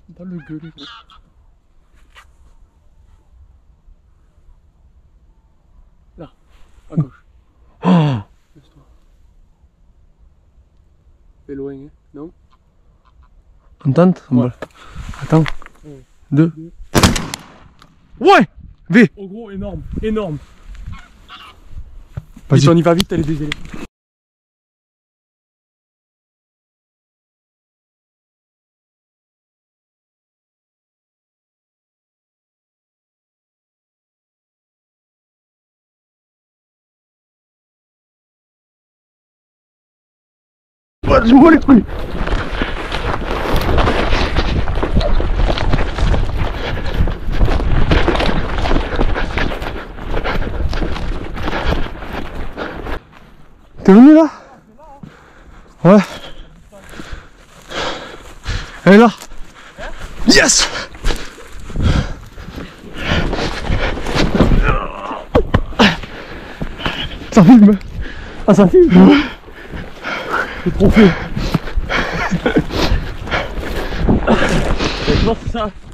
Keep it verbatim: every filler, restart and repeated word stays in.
Pas le gueuler. Là, à gauche. Oh. Laisse-toi. Fais loin, hein, non? On tente? On Ouais. va... Attends. Ouais. Deux. Deux. Ouais! V! Oh gros, énorme, énorme. Vas-y. Vite, on y va vite, elle est désolée. Ouais, je m'en les couilles. T'es venu là? Ouais. Elle est là. Yes! Ça filme. Ah, ça filme? C'est trop fait. C'est ça.